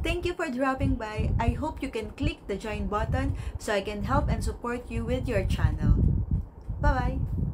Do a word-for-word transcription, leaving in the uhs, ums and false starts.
Thank you for dropping by. I hope you can click the join button so I can help and support you with your channel. Bye-bye!